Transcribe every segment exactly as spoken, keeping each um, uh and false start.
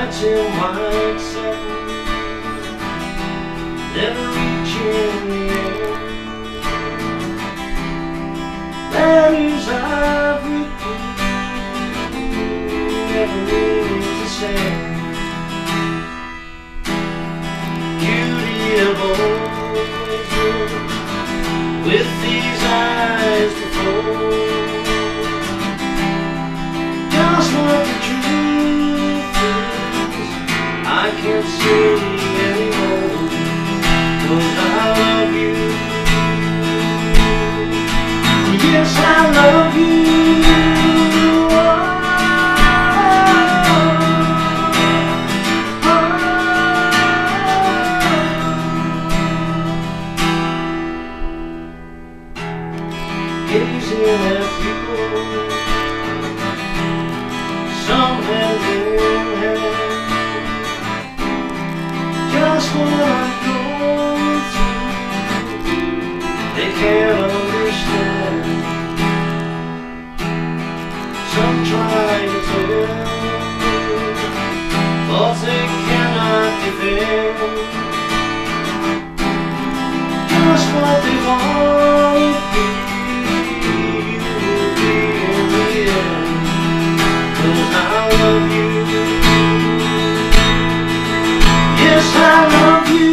nights in white satin, never reaching the end. Letters I've written, never meaning to send. Beauty of always been with these eyes before. Just what the truth is, I can't see anymore, 'cause I love you. Yes, I love you. Oh, oh, oh. Gazing at people, some hand in hand, just what I'm going through, they can't understand. Some try to tell thoughts they cannot defend, just what they want to be. Yes, I love you.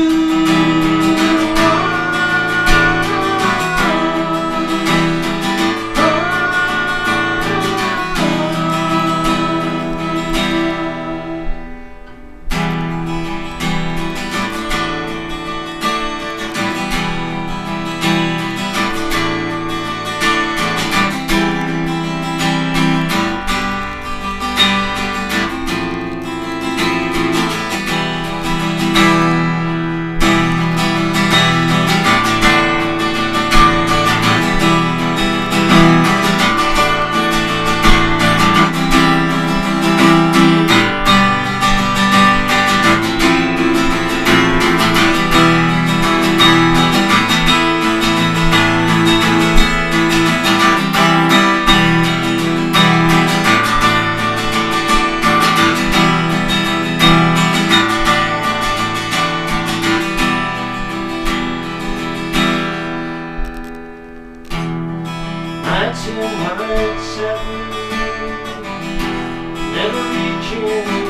Nights in white satin, never reaching